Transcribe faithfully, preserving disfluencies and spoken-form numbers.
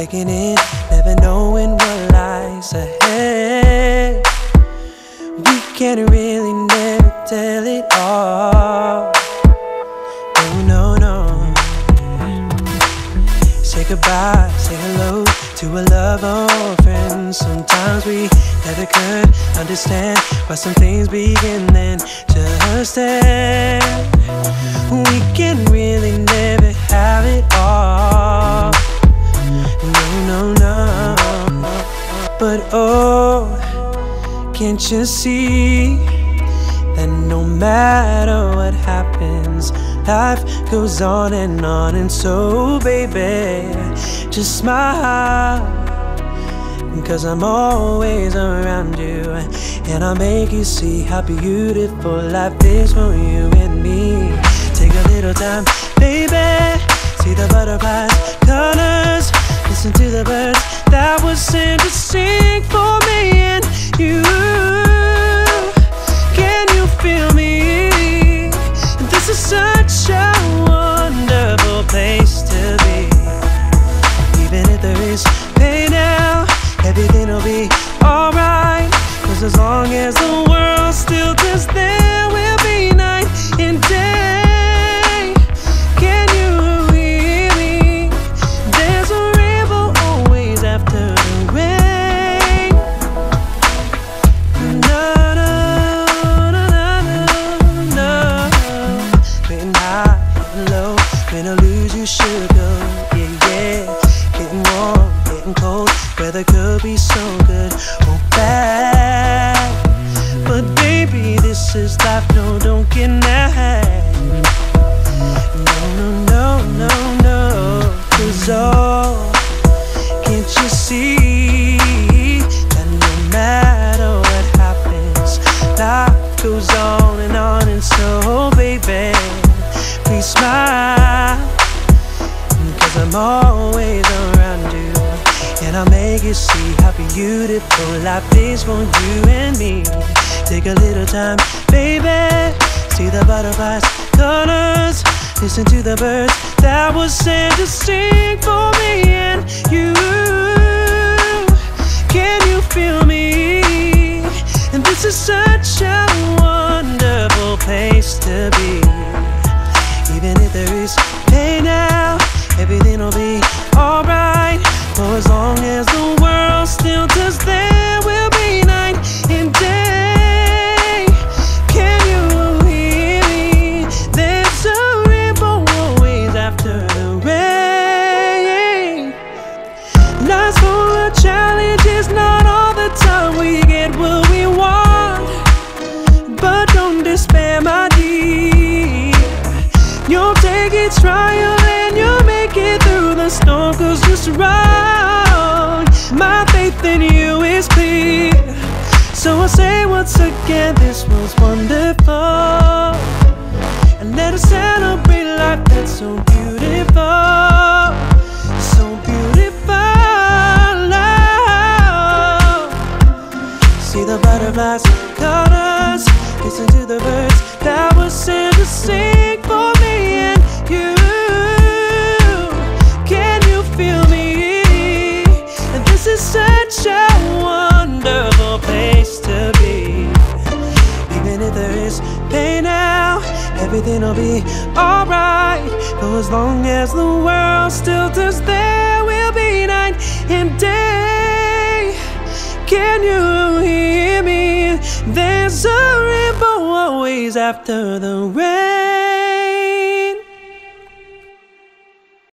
taking in, never knowing what lies ahead. We can't really never tell it all. Oh no, no. Say goodbye, say hello to a love or friend. Sometimes we never could understand why some things begin then to stand. We can really never have it all. No, no, no. But oh, can't you see that no matter what happens, life goes on and on? And so baby, just smile, 'cause I'm always around you, and I'll make you see how beautiful life is for you and me. Take a little time, baby, see the butterflies, colors, listen to the birds that were sent to sing for me and you. Can you feel me? This is such a wonderful place to be. Even if there is pain now, everything'll be alright. 'Cause as long as the world still does, there will be night and day. Can you hear me? There's a rainbow always after the rain. No, no, no, no, no. Getting high, getting low, when I lose you should go. Yeah, yeah. Getting warm, getting cold, weather could be so good or bad. But baby, this is life, no, don't get mad. No, no, no, no, no. 'Cause oh, can't you see that no matter what happens, life goes on and on? And so baby, please smile, 'cause I'm always around you, and I'll make you see how beautiful life is for you and me. Take a little time, baby, see the butterflies, colors, listen to the birds that were sent to sing for me and you. Can you feel me? And this is such a wonderful place to be. Even if there is pain now, everything'll be alright. For as long as the world still does, there will be night and day. Can you hear me? There's a rainbow always after the rain. Life's full of challenges, not all the time we get what we want. But don't despair, my dear. You'll take each trial and you'll make it through the storm. 'Cause you're strong, my faith in you is clear. So I say once again, this was wonderful, and let us celebrate life that's so beautiful. So beautiful, love. See the butterflies, colors, listen to the birds that were sent to sing for me and you. Can you feel me? And this is such a wonderful place to be. Even if there is pain now, everything'll be alright. For as long as the world still does, there will be night and day. Can you hear me? There's a rainbow always after the rain.